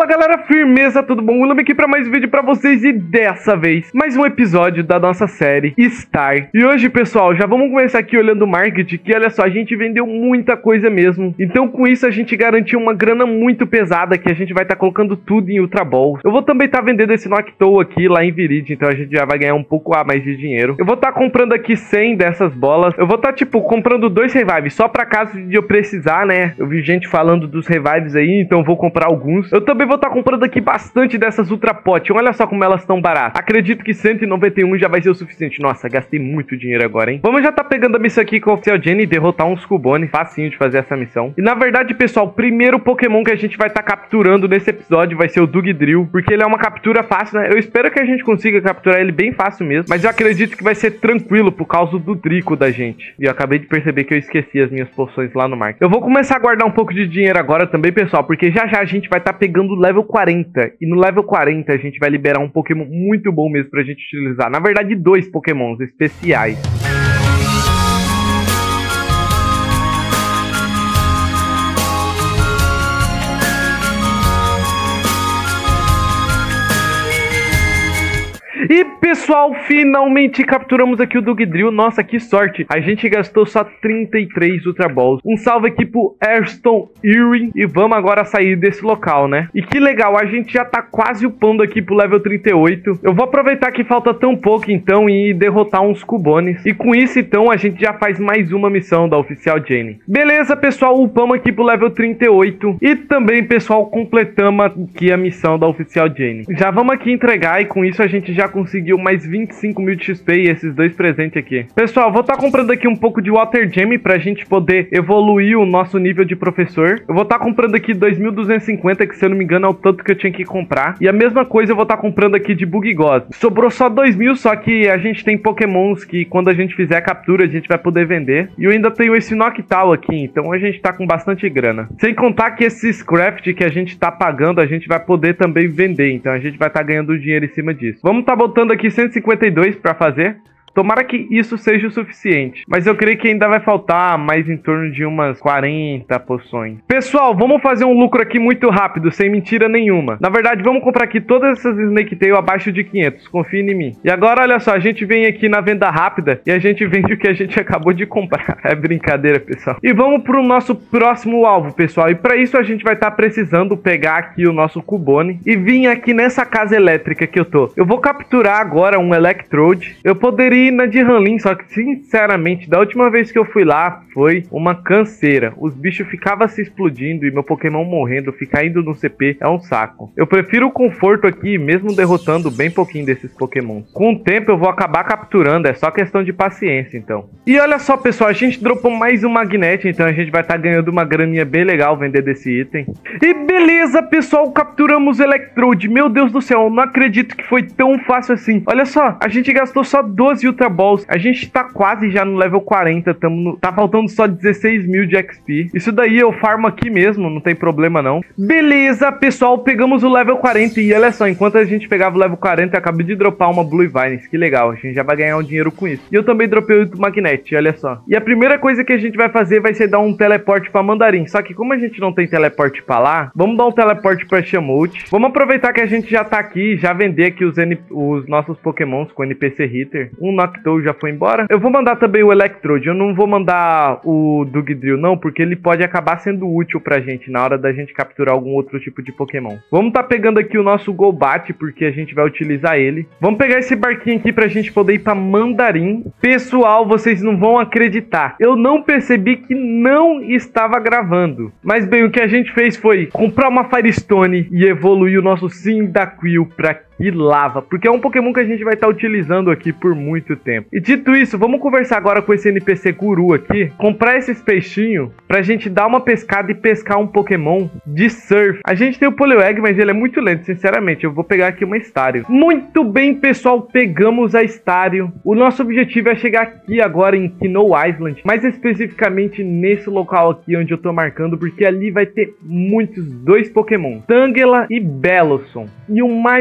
Fala galera, firmeza, tudo bom? Willam aqui pra mais um vídeo pra vocês e dessa vez, mais um episódio da nossa série Star. E hoje, pessoal, já vamos começar aqui olhando o marketing, que olha só, a gente vendeu muita coisa mesmo. Então com isso a gente garantiu uma grana muito pesada, que a gente vai estar colocando tudo em Ultra Ball. Eu vou também estar vendendo esse Noctowl aqui lá em Viridian, então a gente já vai ganhar um pouco a mais de dinheiro. Eu vou estar comprando aqui 100 dessas bolas. Eu vou estar, tipo, comprando 2 revives, só pra caso de eu precisar, né? Eu vi gente falando dos revives aí, então eu vou comprar alguns. Eu também vou estar comprando aqui bastante dessas Ultra Pot. Olha só como elas estão baratas. Acredito que 191 já vai ser o suficiente. Nossa, gastei muito dinheiro agora, hein? Vamos já estar pegando a missão aqui com o Oficial Jenny e derrotar uns Cubone. Facinho de fazer essa missão. E na verdade, pessoal, o primeiro Pokémon que a gente vai estar capturando nesse episódio vai ser o Dugtrio, porque ele é uma captura fácil, né? Eu espero que a gente consiga capturar ele bem fácil mesmo, mas eu acredito que vai ser tranquilo por causa do Drico da gente. E eu acabei de perceber que eu esqueci as minhas poções lá no market. Eu vou começar a guardar um pouco de dinheiro agora também, pessoal, porque já já a gente vai estar pegando o level 40. E no level 40 a gente vai liberar um Pokémon muito bom mesmo pra gente utilizar. Na verdade, 2 Pokémons especiais. E pessoal, finalmente capturamos aqui o Dugtrio. Nossa, que sorte. A gente gastou só 33 Ultra Balls. Um salve aqui pro Airstone Earring. E vamos agora sair desse local, né? E que legal, a gente já tá quase upando aqui pro level 38. Eu vou aproveitar que falta tão pouco então e derrotar uns Cubones. E com isso então a gente já faz mais uma missão da Oficial Jenny. Beleza, pessoal, upamos aqui pro level 38. E também, pessoal, completamos aqui a missão da Oficial Jenny. Já vamos aqui entregar e com isso a gente já conseguiu mais 25 mil de XP e esses 2 presentes aqui. Pessoal, vou estar comprando aqui um pouco de Water Gem pra gente poder evoluir o nosso nível de professor. Eu vou estar comprando aqui 2.250, que se eu não me engano é o tanto que eu tinha que comprar. E a mesma coisa eu vou estar comprando aqui de Bugigose. Sobrou só 2.000, só que a gente tem Pokémons que quando a gente fizer a captura a gente vai poder vender. E eu ainda tenho esse Noctowl aqui, então a gente tá com bastante grana. Sem contar que esses craft que a gente tá pagando, a gente vai poder também vender. Então a gente vai estar ganhando dinheiro em cima disso. Vamos estar botando aqui 152 para fazer. Tomara que isso seja o suficiente. Mas eu creio que ainda vai faltar mais em torno de umas 40 poções. Pessoal, vamos fazer um lucro aqui muito rápido, sem mentira nenhuma. Na verdade, vamos comprar aqui todas essas Snake Tail abaixo de 500. Confia em mim. E agora, olha só, a gente vem aqui na venda rápida e a gente vende o que a gente acabou de comprar. É brincadeira, pessoal. E vamos pro nosso próximo alvo, pessoal. E para isso a gente vai estar precisando pegar aqui o nosso Cubone e vir aqui nessa casa elétrica que eu tô. Eu vou capturar agora um Electrode. Eu poderia na de Ranlin, só que sinceramente da última vez que eu fui lá foi uma canseira. Os bichos ficavam se explodindo e meu Pokémon morrendo, ficar indo no CP é um saco. Eu prefiro o conforto aqui, mesmo derrotando bem pouquinho desses Pokémon. Com o tempo eu vou acabar capturando, é só questão de paciência então. E olha só, pessoal, a gente dropou mais um Magnet, então a gente vai estar ganhando uma graninha bem legal vender desse item. E beleza, pessoal, capturamos o Electrode. Meu Deus do céu, eu não acredito que foi tão fácil assim. Olha só, a gente gastou só 12 Ultra Balls. A gente tá quase já no level 40. Tá faltando só 16 mil de XP. Isso daí eu farmo aqui mesmo, não tem problema não. Beleza, pessoal, pegamos o level 40. E olha só, enquanto a gente pegava o level 40, eu acabei de dropar uma Blue Vines. Que legal, a gente já vai ganhar um dinheiro com isso. E eu também dropei o Magnet, olha só. E a primeira coisa que a gente vai fazer vai ser dar um teleporte pra Mandarim. Só que como a gente não tem teleporte pra lá, vamos dar um teleporte pra Shamouth. Vamos aproveitar que a gente já tá aqui, já vender aqui os nossos Pokémons com NPC Hitter. Um Noctowl já foi embora. Eu vou mandar também o Electrode. Eu não vou mandar o Dugtrio não, porque ele pode acabar sendo útil pra gente na hora da gente capturar algum outro tipo de Pokémon. Vamos tá pegando aqui o nosso Golbat, porque a gente vai utilizar ele. Vamos pegar esse barquinho aqui pra gente poder ir pra Mandarim. Pessoal, vocês não vão acreditar. Eu não percebi que não estava gravando. Mas bem, o que a gente fez foi comprar uma Firestone e evoluir o nosso Cyndaquil pra Lava, porque é um Pokémon que a gente vai estar utilizando aqui por muito tempo. E dito isso, vamos conversar agora com esse NPC Guru aqui, comprar esses peixinhos pra gente dar uma pescada e pescar um Pokémon de Surf. A gente tem o Poliwag, mas ele é muito lento, sinceramente. Eu vou pegar aqui uma Staryu. Muito bem, pessoal, pegamos a Staryu. O nosso objetivo é chegar aqui agora em Kino Island, mais especificamente nesse local aqui onde eu tô marcando, porque ali vai ter muitos 2 Pokémon, Tangela e Bellossom. E o mais legal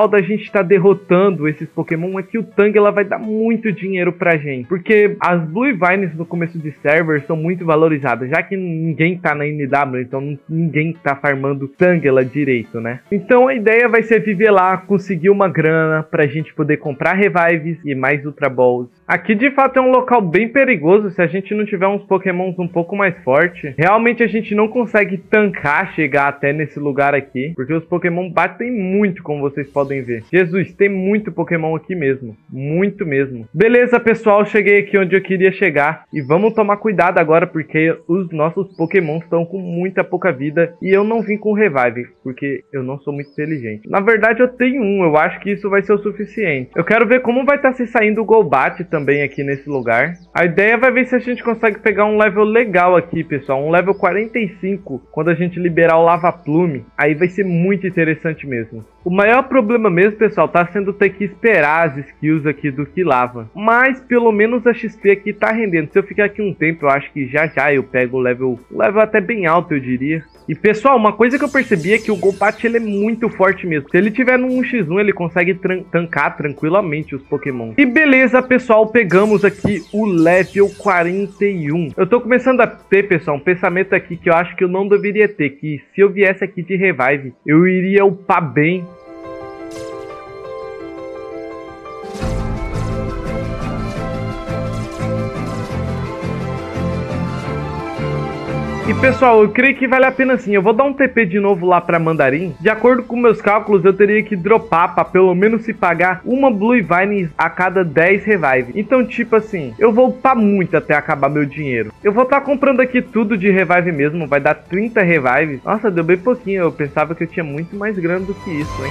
legal da gente estar derrotando esses Pokémon é que o Tangela vai dar muito dinheiro pra gente. Porque as Blue Vines no começo de server são muito valorizadas, já que ninguém tá na NW, então ninguém tá farmando Tangela direito, né? Então a ideia vai ser viver lá, conseguir uma grana pra gente poder comprar Revives e mais Ultra Balls. Aqui de fato é um local bem perigoso se a gente não tiver uns Pokémons um pouco mais fortes. Realmente a gente não consegue tancar chegar até nesse lugar aqui, porque os Pokémon batem muito, como vocês podem ver. Jesus, tem muito Pokémon aqui mesmo, muito mesmo. Beleza, pessoal, cheguei aqui onde eu queria chegar e vamos tomar cuidado agora porque os nossos Pokémon estão com muita pouca vida e eu não vim com Revive, porque eu não sou muito inteligente. Na verdade eu tenho um, eu acho que isso vai ser o suficiente. Eu quero ver como vai estar se saindo o Golbat também aqui nesse lugar. A ideia vai ver se a gente consegue pegar um level legal aqui, pessoal. Um level 45 quando a gente liberar o Lava Plume. Aí vai ser muito interessante mesmo. O maior problema mesmo, pessoal, tá sendo ter que esperar as skills aqui do Quilava. Mas pelo menos a XP aqui tá rendendo. Se eu ficar aqui um tempo, eu acho que já eu pego o level até bem alto, eu diria. E pessoal, uma coisa que eu percebi é que o Golbat ele é muito forte mesmo. Se ele tiver no 1x1, ele consegue tancar tranquilamente os Pokémon. E beleza, pessoal, pegamos aqui o level 41. Eu tô começando a ter, pessoal, um pensamento aqui que eu acho que eu não deveria ter. Que se eu viesse aqui de Revive, eu iria upar bem. E pessoal, eu creio que vale a pena sim. Eu vou dar um TP de novo lá pra Mandarim. De acordo com meus cálculos, eu teria que dropar pra pelo menos se pagar uma Blue Vine a cada 10 Revive. Então, tipo assim, eu vou upar muito até acabar meu dinheiro. Eu vou estar comprando aqui tudo de Revive mesmo. Vai dar 30 Revive. Nossa, deu bem pouquinho. Eu pensava que eu tinha muito mais grana do que isso, hein?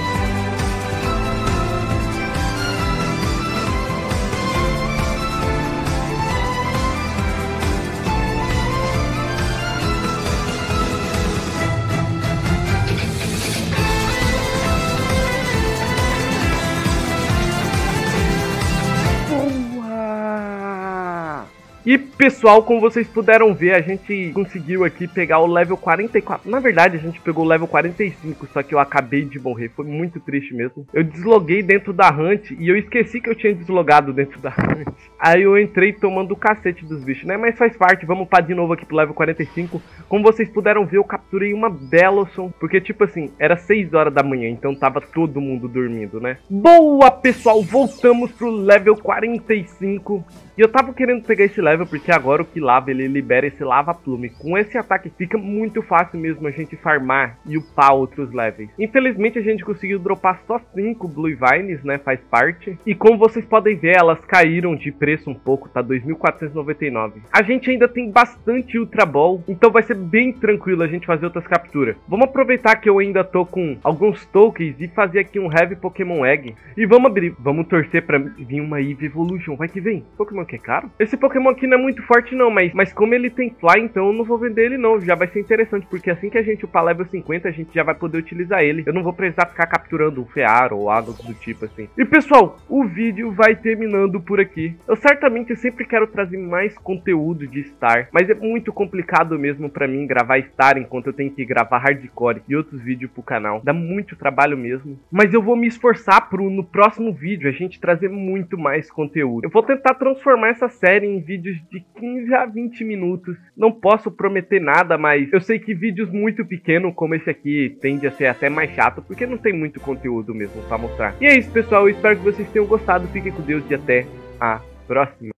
E pessoal, como vocês puderam ver, a gente conseguiu aqui pegar o level 44. Na verdade, a gente pegou o level 45, só que eu acabei de morrer. Foi muito triste mesmo. Eu desloguei dentro da Hunt e eu esqueci que eu tinha deslogado dentro da Hunt. Aí eu entrei tomando o cacete dos bichos, né? Mas faz parte, vamos upar de novo aqui pro level 45. Como vocês puderam ver, eu capturei uma Bellossom, porque tipo assim, era 6 horas da manhã, então tava todo mundo dormindo, né? Boa, pessoal, voltamos pro level 45. E eu tava querendo pegar esse level porque agora o Quilava ele libera esse Lava Plume. Com esse ataque fica muito fácil mesmo a gente farmar e upar outros levels. Infelizmente a gente conseguiu dropar só 5 Blue Vines, né, faz parte. E como vocês podem ver, elas caíram de preço um pouco, tá 2.499. A gente ainda tem bastante Ultra Ball, então vai ser bem tranquilo a gente fazer outras capturas. Vamos aproveitar que eu ainda tô com alguns tokens e fazer aqui um Heavy Pokémon Egg. E vamos abrir, vamos torcer pra vir uma Eevee Evolution, vai que vem. Pokémon que é caro? Esse Pokémon aqui não é muito forte não, mas como ele tem Fly, então eu não vou vender ele não. Já vai ser interessante, porque assim que a gente upar level 50, a gente já vai poder utilizar ele. Eu não vou precisar ficar capturando um Fear ou algo do tipo assim. E pessoal, o vídeo vai terminando por aqui. Eu certamente sempre quero trazer mais conteúdo de Star, mas é muito complicado mesmo pra mim gravar Star enquanto eu tenho que gravar Hardcore e outros vídeos pro canal. Dá muito trabalho mesmo. Mas eu vou me esforçar no próximo vídeo a gente trazer muito mais conteúdo. Eu vou tentar transformar essa série em vídeos de 15 a 20 minutos. Não posso prometer nada, mas eu sei que vídeos muito pequenos como esse aqui tende a ser até mais chato, porque não tem muito conteúdo mesmo pra mostrar. E é isso, pessoal. Eu espero que vocês tenham gostado. Fiquem com Deus e até a próxima.